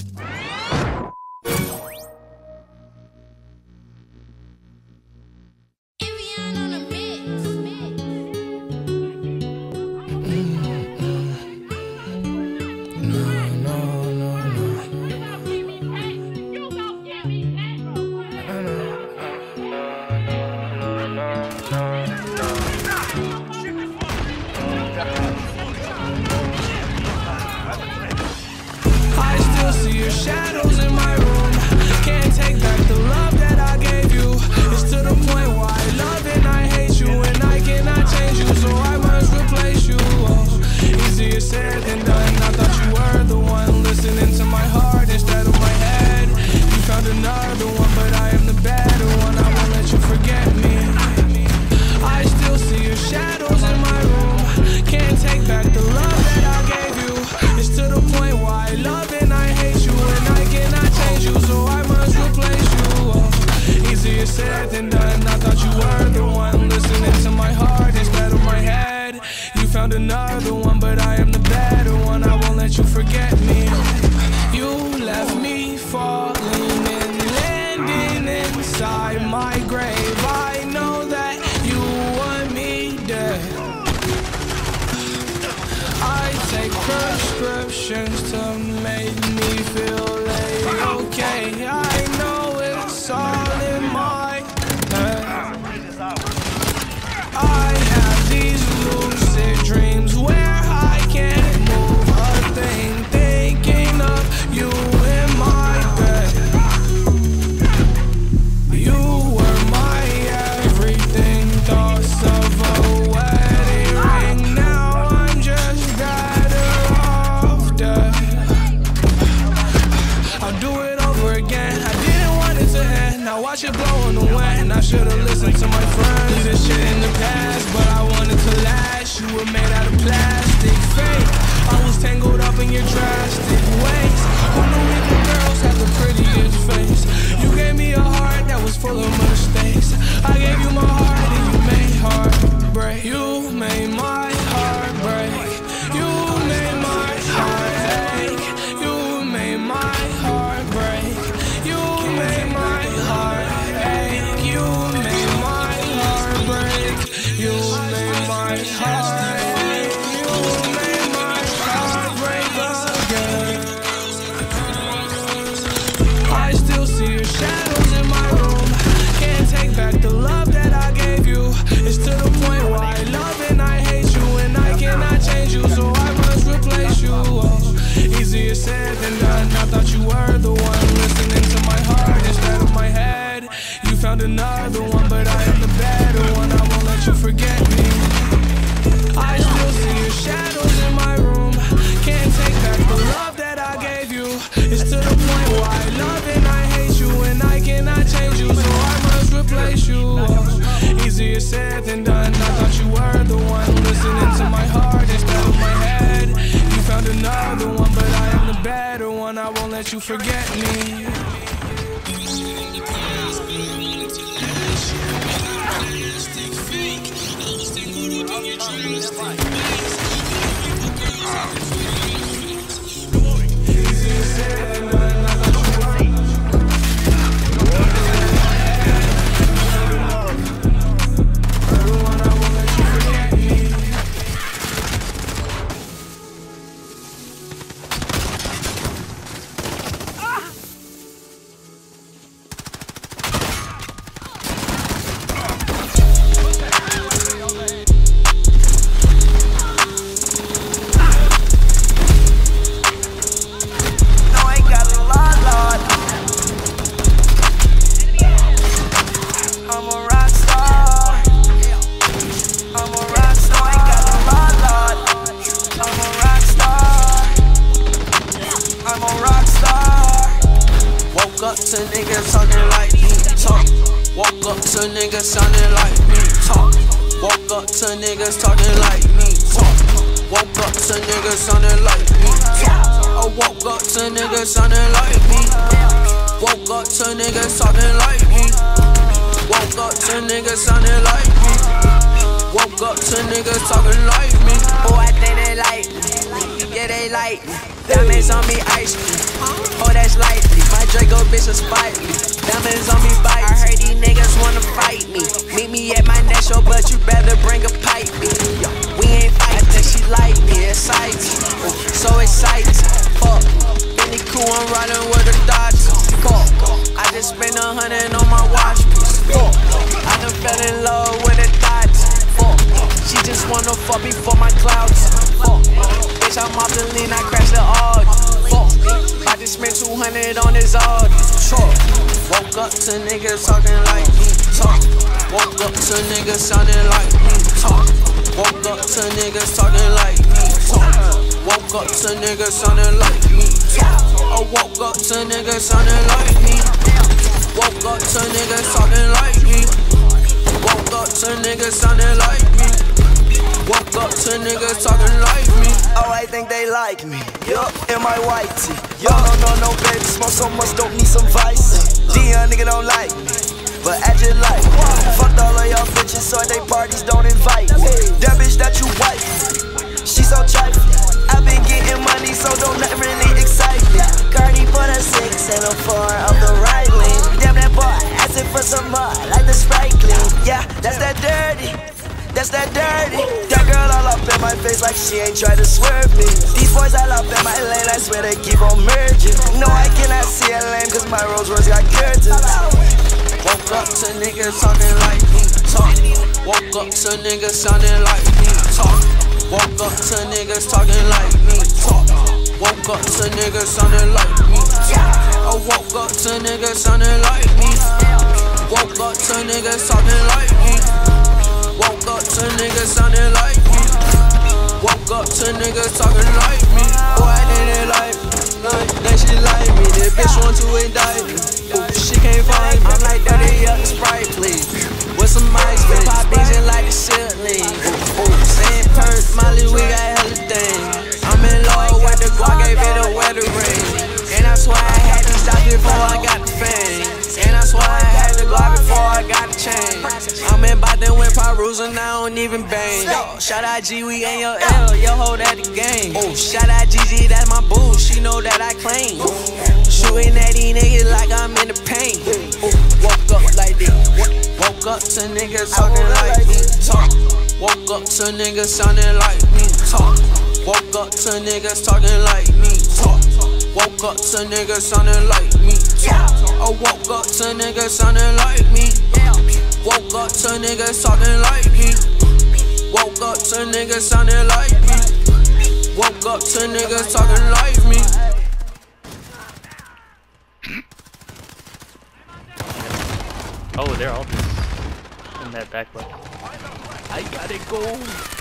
Shadows in my room, can't take back the love that I gave you. It's to the point where I love and I hate you, and I cannot change you, so I must replace you. Oh, easier said than done. I thought you were the one listening to my heart instead of my head. You found another one, but I am the better one. I won't let you forget me. I still see your shadows in my room, can't take back the love that I gave you. It's to the point where I love and I hate you, and I cannot change you, so I must replace you. Oh, easier said than done. I thought you were the one listening to my heart instead of my head. You found another one, but I am the better one. I won't let you forget me. You left me falling and landing inside my grave. I know that you want me dead. I take prescriptions to make me feel like okay. I know it's all in my head. I have these lucid dreams where I can't move a thing, thinking of you in my bed. You were my everything, thoughts of a wedding ring. Now I'm just better off dead. I'll do it over again. I didn't want it to end. Now watch it blow in the wind. I should've listened to my friends. Leave this shit in the past, but I wanted to last. You were made out of plastic, fake. I was tangled up in your drastic ways. Who knew little girls had the prettiest face? You gave me a heart that was full of mistakes. I gave you my heart and you made heartbreak. You made my heart break. You made my heart ache. You made my heart break. You made my heart ache. You made my heart break. You made my heart ache. You made my heart break again. I still see your shadows in my room, can't take back the love that I gave you. It's to the point where I love and I hate you, and I cannot change you, so I must replace you. Oh, easier said than done. I thought you were the one listening to my heart instead of my head. You found another one, but I am the better one. I won't let you forget me. I still see your shadows in my room, can't take back the love that I gave you. It's to the point where I love and I hate you, and I cannot change you, so I must replace you. Oh, easier said than done. I thought you were the one listening to my heart instead of my head. You found another one, but I am the better one. I won't let you forget me. Easier said than done. to niggas talking like me, talk. Walk up to niggas sounding like me, talk. Walk up to niggas talking like me, talk. Walk up to niggas sounding like me, talk. I woke up to niggas sounding like me. Woke up to niggas talking like me. Woke up to niggas sounding like me. Woke up to niggas talking like me. Oh, I think they like me. Yeah, they like me. Diamonds on me, ice cream. Oh, make a bitch spite me. Diamonds on me bite. I heard these niggas wanna fight me. Meet me at my next show, but you better bring a pipe. We ain't fight. I think she like me, excites. So excited. Fuck. Benny cool, I'm riding with a Dodge. Fuck. I just spent 100 on my watch piece. Fuck. I done fell in love with a Dodge. Fuck. She just wanna fuck me for my clouds. Fuck. Bitch, I'm off the lean, I crashed the Audi. Fuck. I just spent 200 on this Audi. Truck. Woke up to niggas talking like me. Talk. Woke up to niggas sounding like me. Talk. Woke up to niggas talking like me. Talk. Woke up to niggas sounding like me. I woke up to niggas sounding like me. Woke up to niggas talking like me. Woke up to niggas sounding like me. Woke up to niggas talking like me. Oh, I think they like me. Yup, in my white tee. Yo, no, baby, smoke so much, don't need some vice. Dion nigga don't like me, but act just like me. Fucked all of y'all bitches, so they parties don't invite me. That bitch that you wife, she so trifling. I been getting money, so don't let really excite me. Cardi put a 6 and a 4 up the right lane. Damn that boy, asking for some more, like the Sprite clean. Yeah, that's that dirty. That's that dirty. That girl all up in my face like she ain't try to swerve me. These boys all up in my lane, I swear they keep on merging. No, I cannot see a lane cause my Rolls Royce got curtains. Woke up to niggas talking like me. Talk. Woke up to niggas sounding like me. Talk. Woke up to niggas talking like me. Talk. Woke up to niggas sounding like me. I woke up to niggas sounding like me. Woke up to niggas talking like me. Woke up to niggas sounding like me. Woke up to niggas talking like me. Oh, I didn't like me. Then she like me. This bitch want to indict me. Ooh, she can't find me. I'm like dirty up Sprite, please. With some ice, bitch. Pop beans like the ceiling. Same purse, Molly, we got hella things. I'm in love with the Glock, gave it a wedding ring. And that's why I had to stop before I got the fame. And that's why I had the Glock before I got the chain. I'm in Boston with Parusa, and I don't even bang. Shout out G, we ain't your L, yo hold at the game. Shout out Gigi, that's my boo, she know that I claim. Shooting at these niggas like I'm in the pain. Woke up like this. Woke up to niggas talking like me. Talk. Woke up to niggas sounding like me. Talk. Woke up to niggas talking like me. Talk. Woke up to niggas sounding like me. I woke up to niggas sounding like me. Woke up to niggas talking like me. Woke up to niggas sounding like me. Woke up to niggas talking like me. Oh, they're all in that back left. I gotta go.